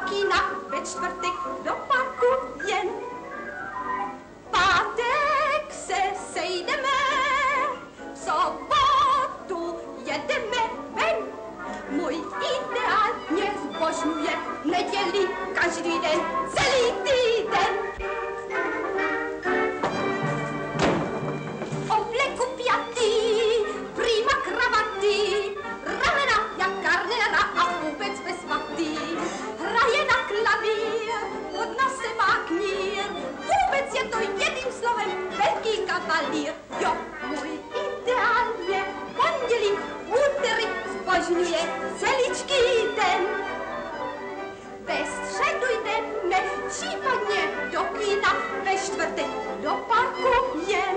kina, ve čtvrtek do parku jen. Pátek se sejdeme, v sobotu jedeme ven. Můj ideál mě zbožňuje, neděli každý den, celý týden. Obleku pjatý, prýma kravaty, ramena jak Garnera a vůbec bez vaty. Hraje na klavír, od nás se má knír, vůbec je to jedním slovem velký kavalír. Jo, můj ideál mě pondělí, úterý zbožňuje celičký den. Ve středu jdeme případně do kina, ve čtvrtek do parku jen.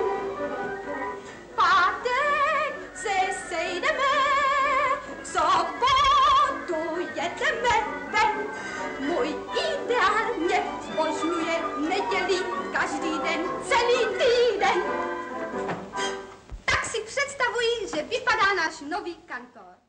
Pátek se sejdeme, v sobotu jedeme ven. Můj ideál mě zbožňuje, neděli každý den, celý týden. Tak si představuji, že vypadá náš nový kantor.